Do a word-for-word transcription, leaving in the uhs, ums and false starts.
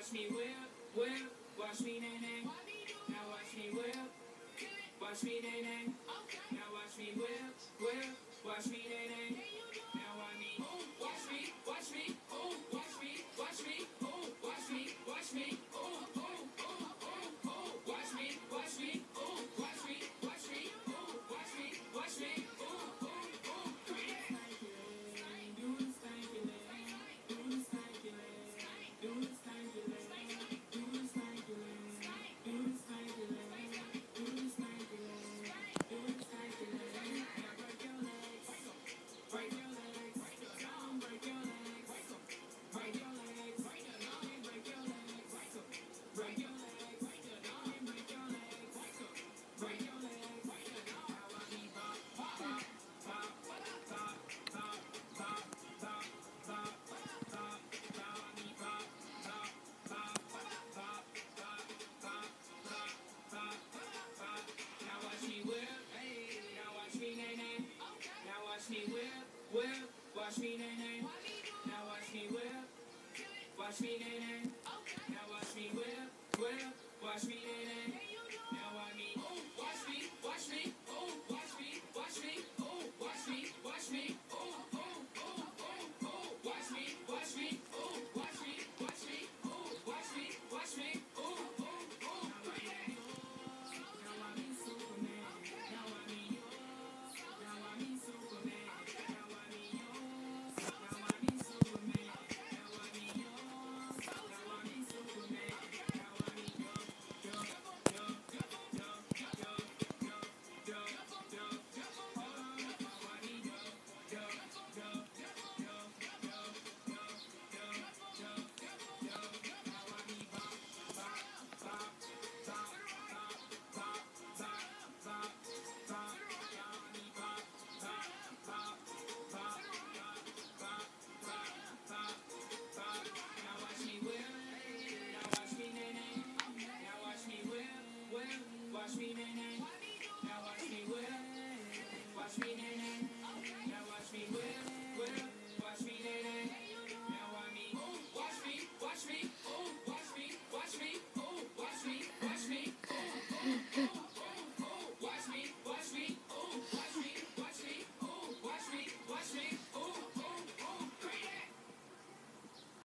watch me whip, whip, watch me nae nae. Now watch me whip, watch me nae nae. Now watch me whip, whip, watch me nae nae. Now watch me, watch me, watch me, oh, watch me, watch me, oh, watch me, watch me, oh, oh, oh, oh, oh, watch me, watch me, oh, watch me, watch me, oh, watch me, watch me, oh, oh, oh. Do the stanky leg, do the stanky leg, do the stanky leg, do the stanky leg, do the stanky leg, do the stanky leg, do the stanky leg. Now break your legs, break your legs, don't break your legs, break your legs, don't break your legs, break your legs, don't break your legs, break your legs. Now I be bop, bop, bop, bop, bop, bop, bop, bop, bop, bop. Now I be bop, bop, bop, bop, bop, bop, bop, bop, bop. Now watch me whip, hey. Now watch me nae nae. Now watch me whip, whip, watch me nae nae. Now watch me whip, watch me nae nae.